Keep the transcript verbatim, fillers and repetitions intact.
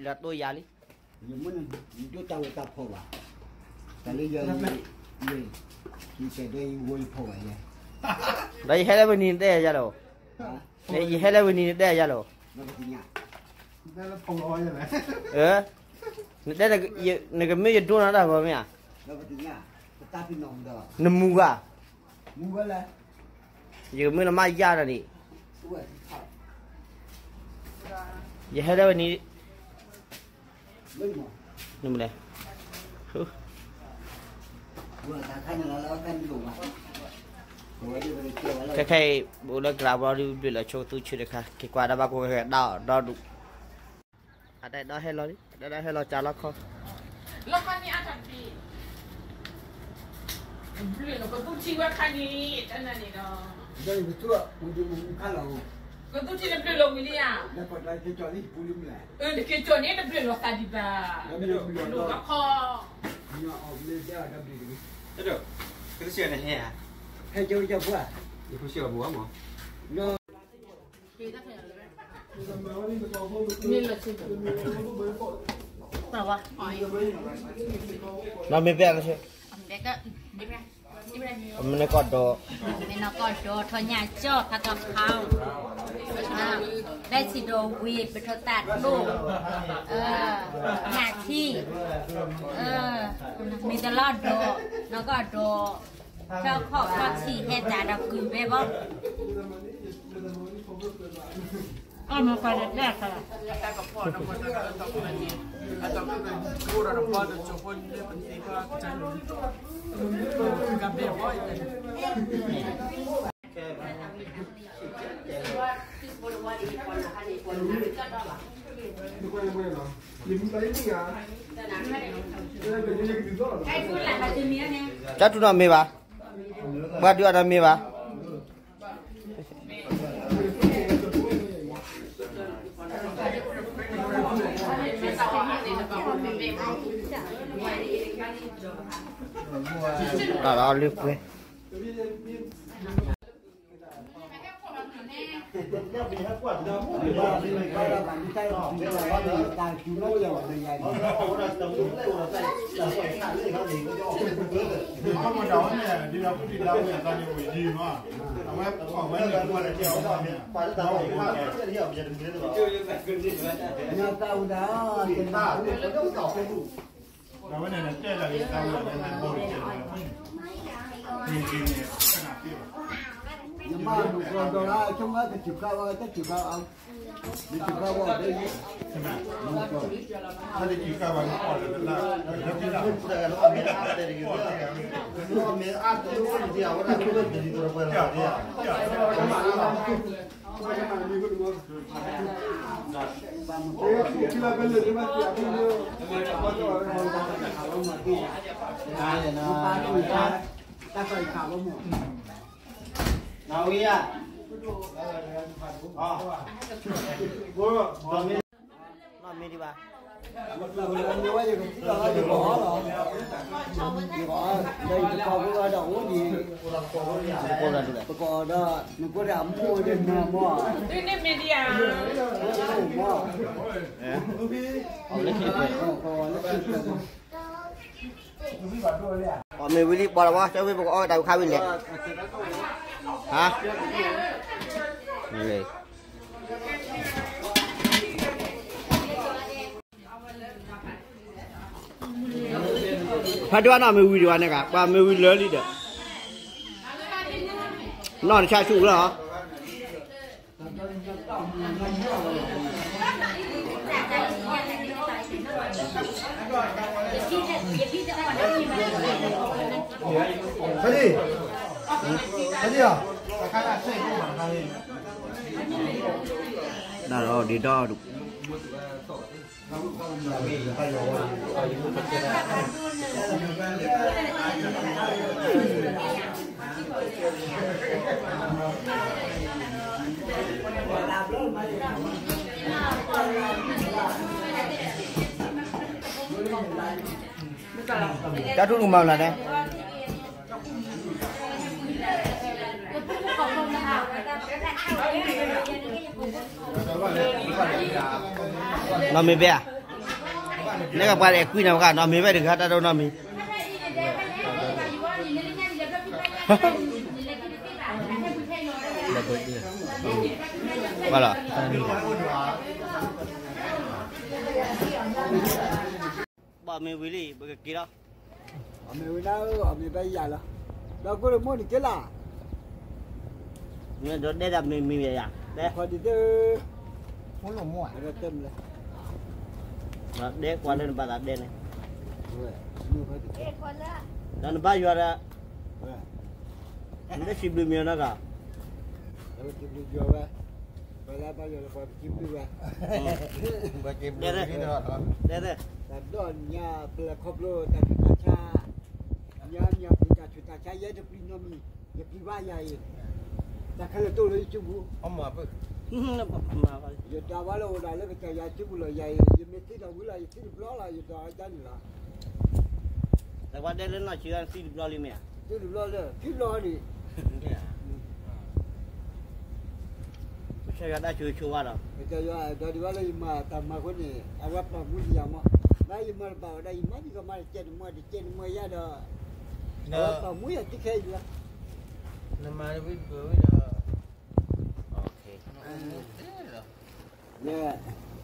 là tôi già đi nhưng mà tôi tao tập phổ à tại bây giờ gì thì sẽ đây vui phổ vậy đây hết là bên nhìn đây ra rồi đây hết là bên nhìn đây ra rồi nó có gì nhỉ đây là phổ rồi này ờ đây là này cái mấy chỗ nào đó có mấy à nó có gì nhỉ ta bị nồng đó nằm mù à mù vậy là giờ mới là mai ra rồi đi giờ hết là bên nhìn nằm đây cái cái bộ là grab vào đi bị là cho tôi chưa được cái qua đó ba cô cái đào đào đủ ở đây đó hello đi đây đó hello chào lắc không lắc con đi ăn thằng gì bữa nó có tôi chỉ qua khăn đi cho nên nó đây là chỗ mình đi mình khá là có tôi chỉ là bữa lo mình đi à đây còn đây cái chỗ này bùi lắm lại ừ cái chỗ này là bữa lo ta đi ba nó có kho nhỏ ở bên kia là đi đi thế được cái xe này hè hay chơi chơi bữa thì có xe búa mà nó nó mới về chứ mình nó còn đồ mình nó còn đồ thôi nhà cho thật là khaoได้สิโดวีไปทตัดลูกเออหน้าที่เออมีตลอดโดแล้วก็โดเจ้าขอบก็สี่เฮจ่าดับกือไปบ่ก็มาไปแรกค่ะแต่กับพ่อน้ำมันก็ต้องเป็นอาจารย์ก็เป็นผู้รับผิดชอบจะชวนเนี่ยเป็นที่ก็จะรู้กับเด็กว่า chắc tụi nó mê bà ba đứa nó mê bà đó đó liếc quê không có đó nè đi đâu cũng đi đâu nhà ta nhiều gì mà ông em còn mấy người mua là chiều đó phải tao thì không cái gì bây giờ đừng biết được nhà tao đó tiền ta แล้ววันนี้เนี่ยเจ๊เราเราเนี่ยเป็นโบนเจ๊จริงจริงเนี่ยขนาดที่ nhưng mà còn đó là trong cái chiều cao cái chiều cao ông đi chiều cao vào đây ใช่ไหมถ้าได้กินข้าววันก่อนเลยนะแล้วที่เราแต่เราไม่ได้แต่ได้กินข้าวเราไม่อาจจะรู้ว่าเดียวว่าเราไม่ได้กินตัวเปล่าเนี่ยที่เราเป็นเลยที่มันจะเป็นเรื่อง ta phải khảo không một nào ý à nó mê đi bà một lần là nhiều ấy thì cũng là được bỏ rồi thì bỏ đây thì còn cái đậu gì cô là được còn đó nó có đảm mua đến mà mua đây này media mua ông lấy kia còn nó còn mình với đi bỏ đâu cho với bộ oi tao khai bên này hả này phải đoán nào mình video này cả và mình lớn đi được nó là cha chủ rồi hả cái gì cái gì à đó rồi đi đo được Chắc chút màu là đây. Nó mới về à? nè gặp cái quy nào cả nó mới về được hết đâu nó mới bao là bà mình vui đi bữa kia đó mình đâu mình bây giờ là đâu có được mua được cái là nhưng mà đây là mình mình vậy à đây phải đi tới muốn làm mua rồi tem lên đó đây qua lên bà đặt đây này rồi mua phải đi đó nó bao nhiêu ra nó chỉ bị miếng nó cả rồi chụp đi vô về vậy là bao giờ là phải chụp đi về bà kịp đây đây đây đây là đó nhà là khóc lô ta chúng ta cha nhà nhà chúng ta chúng ta cha vậy được đi nó mi được đi vay vậy ta khai là tôi lấy chụp ông mà nó mà giờ ta vào lâu đây lấy cái cha chụp là vậy giờ mấy tí đâu cũng là tí đó là giờ ta chân là tại qua đây lên nó chỉ ăn xịt lo đi mẹ tí đó là tí đó đi saya ada cucu ada. Kita ya dari wala ima tama ko ni arap na muli ama. Na ima ba da ima ni ko ma chen mo di chen mo ya da. Arap pa mu ya ti kai la. Nama dia video dia. Okay. Ya.